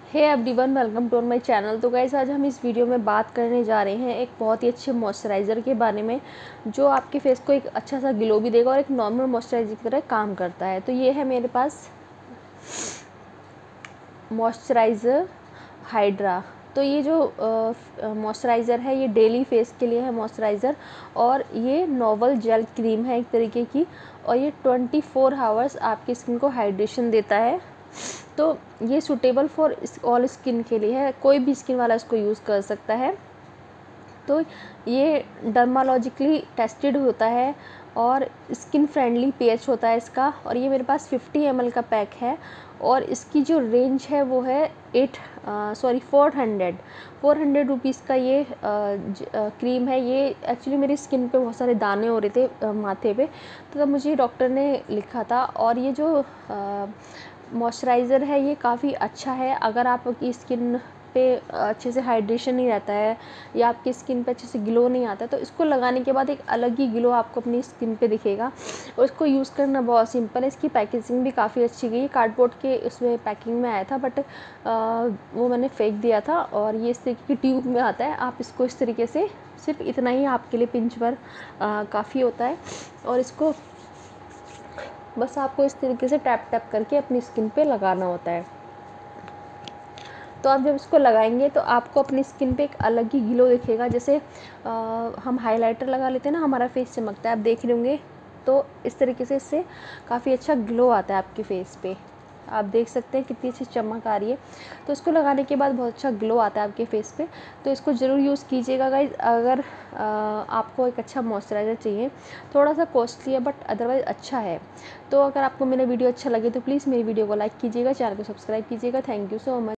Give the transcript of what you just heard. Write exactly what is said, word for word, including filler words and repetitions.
Hey everyone, welcome to my channel. तो guys, आज हम इस वीडियो में बात करने जा रहे हैं एक बहुत ही अच्छे मॉइस्चराइज़र के बारे में, जो आपके फेस को एक अच्छा सा ग्लो भी देगा और एक नॉर्मल मॉइस्चराइज़र की तरह काम करता है। तो ये है मेरे पास मॉइस्चराइज़र हाइड्रा। तो ये जो मॉइस्चराइज़र है ये डेली फेस के लिए है मॉइस्चराइज़र, और ये नोवल जेल क्रीम है एक तरीके की, और ये ट्वेंटी फोर आवर्स आपकी स्किन को हाइड्रेशन देता है। तो ये सूटेबल फॉर ऑल स्किन के लिए है, कोई भी स्किन वाला इसको यूज़ कर सकता है। तो ये डर्मालॉजिकली टेस्टेड होता है और स्किन फ्रेंडली पीएच होता है इसका। और ये मेरे पास फिफ्टी एम एल का पैक है, और इसकी जो रेंज है वो है eight sorry four hundred four hundred rupees का ये आ, ज, आ, क्रीम है। ये एक्चुअली मेरी स्किन पे बहुत सारे दाने हो रहे थे आ, माथे पे, तो तब मुझे डॉक्टर ने लिखा था। और ये जो मॉइस्चराइज़र है ये काफ़ी अच्छा है अगर आपकी स्किन पे अच्छे से हाइड्रेशन नहीं रहता है या आपकी स्किन पे अच्छे से ग्लो नहीं आता है, तो इसको लगाने के बाद एक अलग ही ग्लो आपको अपनी स्किन पे दिखेगा। और इसको यूज़ करना बहुत सिंपल है। इसकी पैकेजिंग भी काफ़ी अच्छी गई, कार्डबोर्ड के उसमें पैकिंग में आया था, बट वो मैंने फेंक दिया था। और ये इस तरीके की ट्यूब में आता है। आप इसको इस तरीके से, सिर्फ इतना ही आपके लिए पिंच भर काफ़ी होता है, और इसको बस आपको इस तरीके से टैप टैप करके अपनी स्किन पे लगाना होता है। तो आप जब इसको लगाएंगे तो आपको अपनी स्किन पे एक अलग ही ग्लो दिखेगा। जैसे आ, हम हाइलाइटर लगा लेते हैं ना, हमारा फेस चमकता है, आप देख रहे होंगे। तो इस तरीके से इससे काफ़ी अच्छा ग्लो आता है आपके फेस पे। आप देख सकते हैं कितनी अच्छी चमक आ रही है। तो इसको लगाने के बाद बहुत अच्छा ग्लो आता है आपके फेस पे। तो इसको ज़रूर यूज़ कीजिएगा गाइज, अगर आ, आपको एक अच्छा मॉइस्चराइज़र चाहिए। थोड़ा सा कॉस्टली है बट अदरवाइज़ अच्छा है। तो अगर आपको मेरा वीडियो अच्छा लगे तो प्लीज़ मेरी वीडियो को लाइक कीजिएगा, चैनल को सब्सक्राइब कीजिएगा। Thank you so much.